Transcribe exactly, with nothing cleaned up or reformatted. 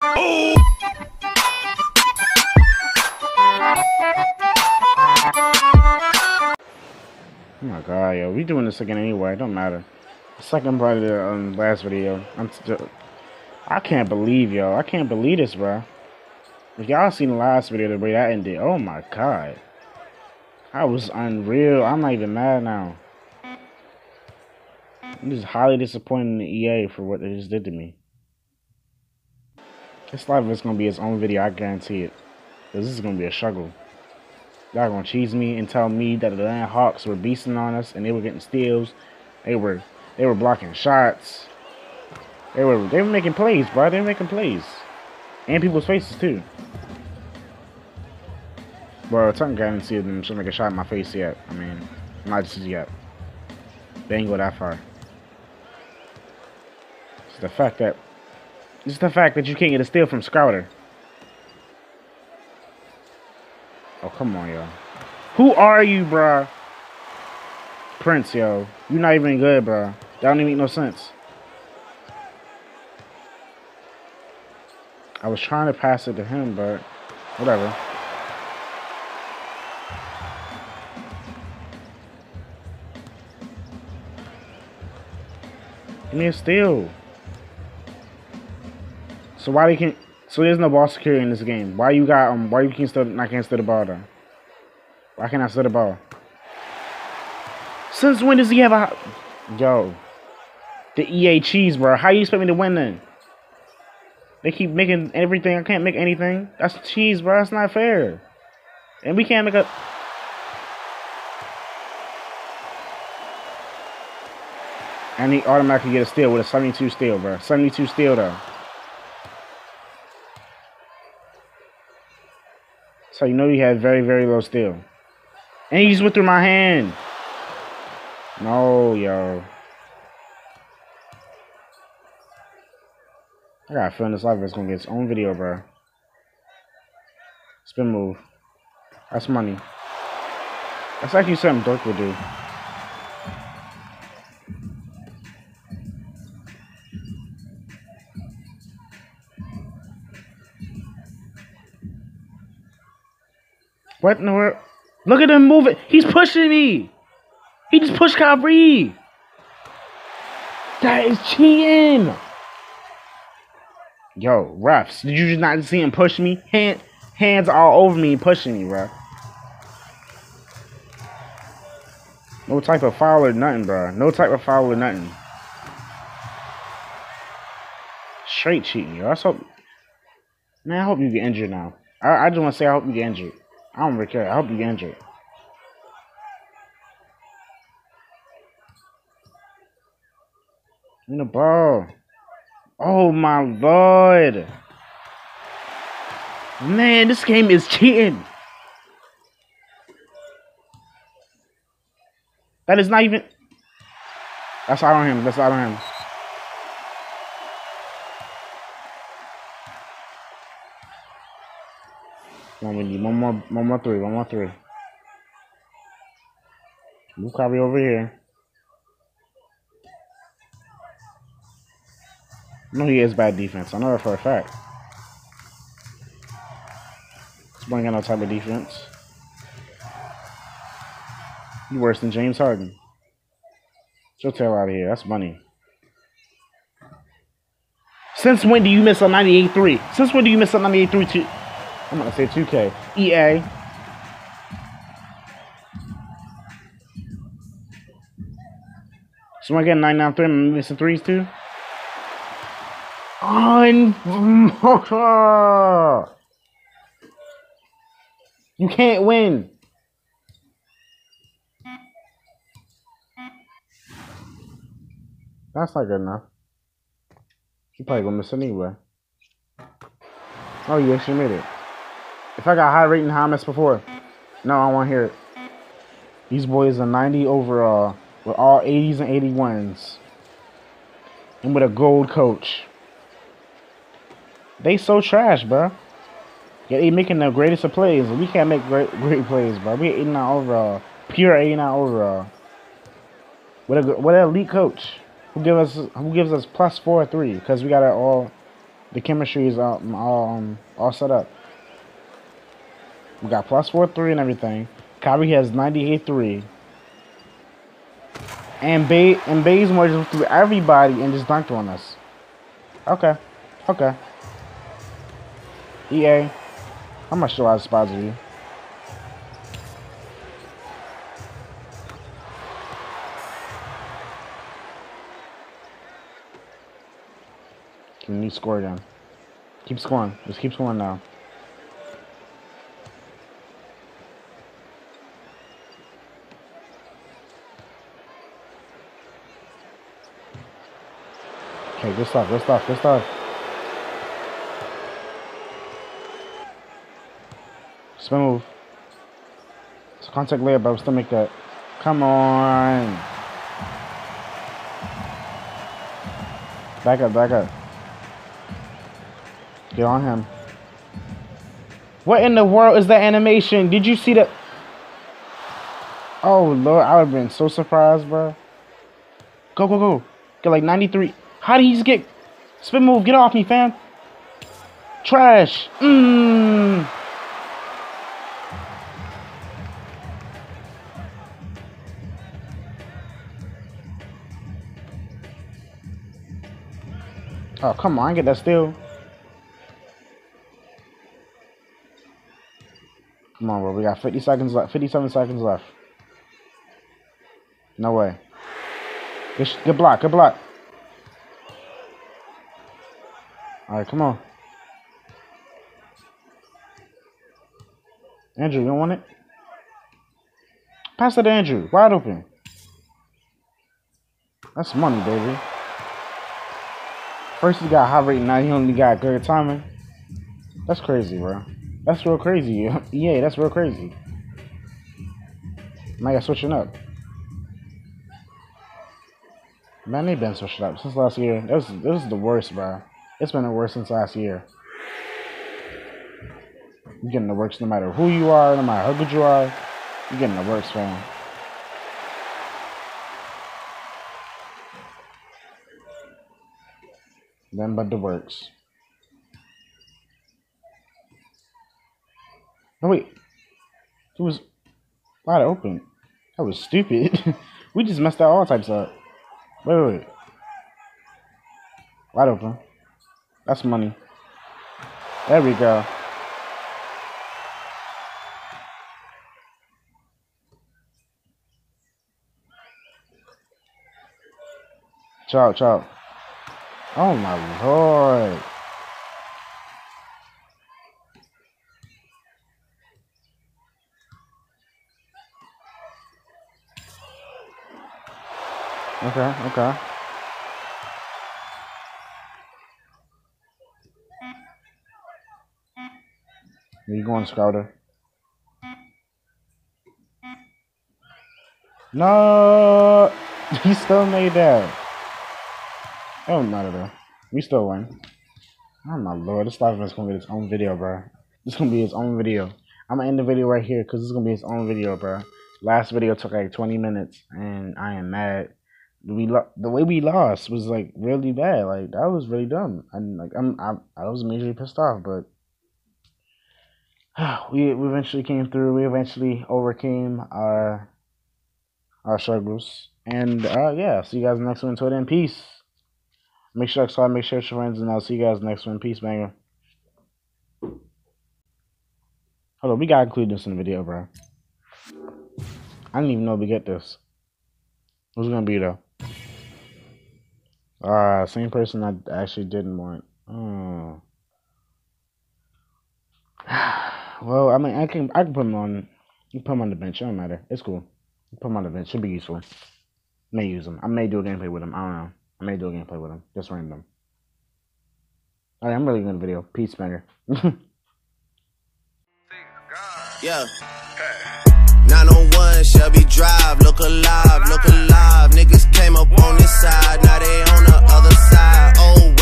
Oh my god, yo, we doing this again anyway. It don't matter. Second part of the um, last video. I'm still. I can't believe, yo. I can't believe this, bro. If y'all seen the last video, the way that ended, oh my god. I was unreal. I'm not even mad now. I'm just highly disappointed in the E A for what they just did to me. This live is gonna be its own video, I guarantee it. Cause this is gonna be a struggle. Y'all gonna cheese me and tell me that the Atlanta Hawks were beasting on us and they were getting steals. They were they were blocking shots. They were they were making plays, bro. They were making plays. And people's faces too. Bro, technically I didn't see them trying to make a shot in my face yet. I mean, not just yet. They ain't go that far. It's the fact that it's the fact that you can't get a steal from Scouter. Oh, come on, yo. Who are you, bruh? Prince, yo. You're not even good, bruh. That don't even make no sense. I was trying to pass it to him, but whatever. Give me a steal. So why they can't? So there's no ball security in this game. Why you got um? Why you can't still not can't steal the ball though? Why can't I steal the ball? Since when does he have a? Yo, the E A cheese, bro. How you expect me to win then? They keep making everything. I can't make anything. That's cheese, bro. That's not fair. And we can't make a. And he automatically get a steal with a seventy-two steal, bro. seventy-two steal though. So you know he had very, very low steal. And he just went through my hand. No, yo. I got a feeling this live is gonna get its own video, bro. Spin move. That's money. That's actually something Dirk would do. What in the world? Look at him moving. He's pushing me. He just pushed Kyrie. That is cheating. Yo, refs. Did you just not see him push me? Hand, hands all over me pushing me, bro. No type of foul or nothing, bro. No type of foul or nothing. Straight cheating, yo. I hope. Man, I hope you get injured now. I, I just want to say I hope you get injured. I don't really care. I hope you get injured. In the ball. Oh my lord. Man, this game is cheating. That is not even. That's out on him. That's out on him. One, we need one more, one more three, one more three. Move Kyrie over here. I know he is bad defense. I know that for a fact. This boy ain't got no type of defense. You worse than James Harden. Get your tail out of here. That's money. Since when do you miss a ninety-eight three? Since when do you miss a ninety-eight three to? I'm gonna say two K. E A. So I get nine nine three. I'm missing threes too. Un You can't win. That's not good enough. She probably gonna miss it anyway. Oh, you actually made it. If I got high rating, how I missed before? No, I want to hear it. These boys are ninety overall with all eighties and eighty-ones. And with a gold coach. They so trash, bro. Yeah, they making the greatest of plays. We can't make great great plays, bro. We eighty-nine overall. Pure eighty-nine overall. What a what an elite coach. Who give us who gives us plus four three because we got it all The chemistry is all, all, um, all set up. We got plus four three and everything. Kyrie has ninety-eight three. And Bay and Bazemore just threw everybody and just dunked on us. Okay. Okay. E A. I'm not sure I spotted you. Can you score again? Keep scoring. Just keep scoring now. Okay, good stuff, good stuff, good stuff. Spin move. It's a contact layup, but we'll still make that. Come on. Back up, back up. Get on him. What in the world is that animation? Did you see that? Oh, Lord, I would have been so surprised, bro. Go, go, go. Get like ninety-three. How did he just get... Spin move, get off me, fam. Trash. Mmm. Oh, come on, get that steal. Come on, bro. We got fifty seconds left. fifty-seven seconds left. No way. Good, good block. Good block. All right, come on. Andrew, you don't want it? Pass it to Andrew. Wide open. That's money, baby. First he got high rating, now he only got good timing. That's crazy, bro. That's real crazy. Yeah, that's real crazy. Now you're switching up. Man, they've been switching up since last year. This, this is the worst, bro. It's been the worst since last year. You're getting the worst no matter who you are, no matter how good you are. You're getting the worst, fam. Then but the works. Oh wait, it was wide open. That was stupid. We just messed that all types up. Wait, wait, wait. Wide open. That's money. There we go. Ciao, ciao. Oh my Lord. Okay, okay. Where you going, Scouter? No! He still made that. Oh, not at all. We still win. Oh my Lord, this live is gonna be its own video, bro. This is gonna be its own video. I'm gonna end the video right here because this is gonna be its own video, bro. Last video took like twenty minutes, and I am mad. We lo the way we lost was like really bad. Like that was really dumb. And like I'm, I, I was majorly pissed off, but we we eventually came through. We eventually overcame our our struggles, and uh, yeah. See you guys next one. Until then, peace. Make sure to subscribe, make sure to your friends, and I'll see you guys next one. Peace, banger. Hold on, we gotta include this in the video, bro. I didn't even know we get this. Who's it gonna be though? Ah, uh, same person I actually didn't want. Oh. Well, I mean, I can I can put him on. You put him on the bench. It don't matter. It's cool. Put him on the bench. Should be useful. May use him. I may do a gameplay with him. I don't know. I may do a gameplay with him. Just random. Alright, I'm really good video. Peace, banger. Yeah. nine oh one Shelby Drive. Look alive, look alive. Niggas came up on this side. Now they on the other side. Oh.